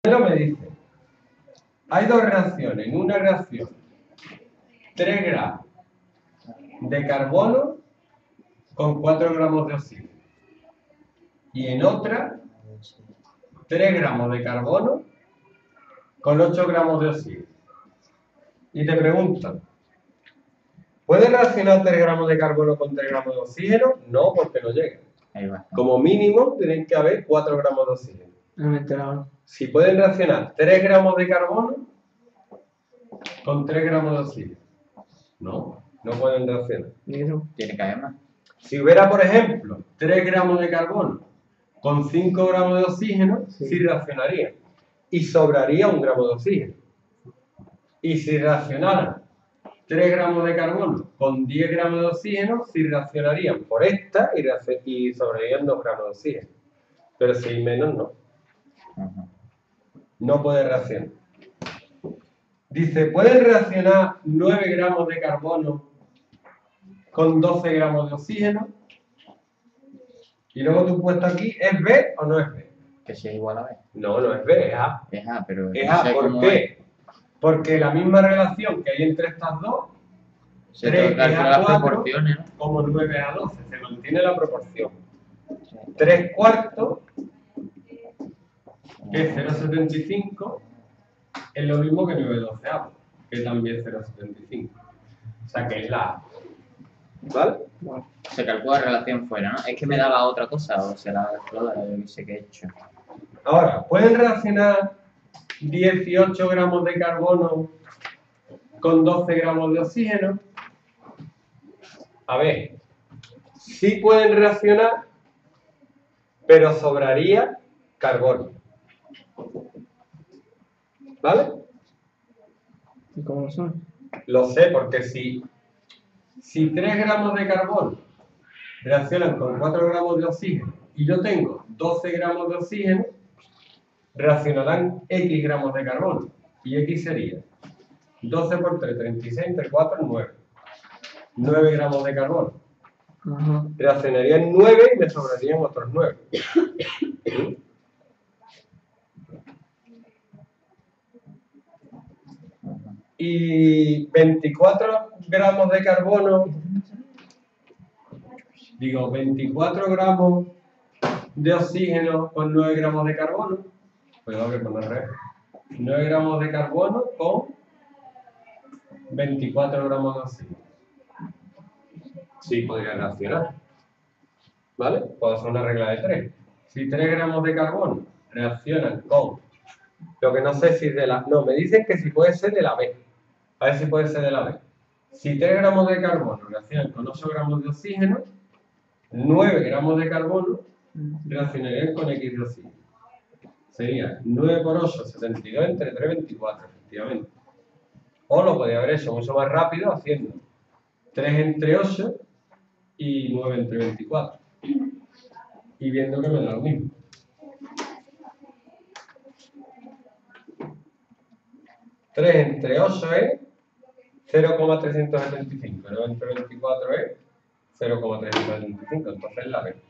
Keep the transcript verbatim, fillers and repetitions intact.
Pero me dice, hay dos reacciones. En una reacción, tres gramos de carbono con cuatro gramos de oxígeno. Y en otra, tres gramos de carbono con ocho gramos de oxígeno. Y te preguntan, ¿puede reaccionar tres gramos de carbono con tres gramos de oxígeno? No, porque no llega. Como mínimo, tienen que haber cuatro gramos de oxígeno. No me he enterado. Si pueden reaccionar tres gramos de carbono con tres gramos de oxígeno. No, no pueden reaccionar. Tiene que haber más. Si hubiera, por ejemplo, tres gramos de carbono con cinco gramos de oxígeno, sí, sí reaccionarían. Y sobraría un gramo de oxígeno. Y si reaccionaran tres gramos de carbono con diez gramos de oxígeno, sí reaccionarían por esta y, y sobrarían dos gramos de oxígeno. Pero si hay menos, no. No puede reaccionar. Dice, ¿pueden reaccionar nueve gramos de carbono con doce gramos de oxígeno? Y luego tú puesto aquí, ¿es B o no es B? Que si es igual a B. No, no es B, es A. Es A, pero... Es A, ¿por qué? Porque la misma relación que hay entre estas dos, se tres es a cuatro, ¿no? como nueve es a doce, se mantiene la proporción. Sí. tres cuartos, que es cero coma setenta y cinco, es lo mismo que nueve doceavos, que también es cero coma setenta y cinco. O sea que es la A. ¿Vale? Bueno, se calcula relación fuera, ¿no? Es que me daba otra cosa, o será toda la que sé que he hecho. Ahora, ¿pueden relacionar dieciocho gramos de carbono con doce gramos de oxígeno? A ver, sí pueden reaccionar, pero sobraría carbono. ¿Vale? ¿Y cómo son? Lo sé, porque si, si tres gramos de carbono reaccionan con cuatro gramos de oxígeno y yo tengo doce gramos de oxígeno, reaccionarán X gramos de carbono. Y X sería doce por tres, treinta y seis, entre cuatro, nueve. nueve gramos de carbono. Uh-huh. Reaccionarían nueve y me sobrarían otros nueve. Y veinticuatro gramos de carbono, digo, veinticuatro gramos de oxígeno con nueve gramos de carbono, pues tengo que poner re. nueve gramos de carbono con veinticuatro gramos de oxígeno. Sí, podría reaccionar. ¿Vale? Puedo hacer una regla de tres. Si tres gramos de carbono reaccionan con... Lo que no sé si de la... No, me dicen que si puede ser de la B. A ver si puede ser de la B. Si tres gramos de carbono reaccionan con ocho gramos de oxígeno, nueve gramos de carbono reaccionarían con X de oxígeno. Sería nueve por ocho, setenta y dos, entre tres, veinticuatro, efectivamente. O lo podría haber hecho mucho más rápido haciendo tres entre ocho y nueve entre veinticuatro. Y viendo que me da lo mismo. tres entre ocho es cero coma trescientos setenta y cinco. nueve entre veinticuatro es cero coma trescientos setenta y cinco. Entonces la B.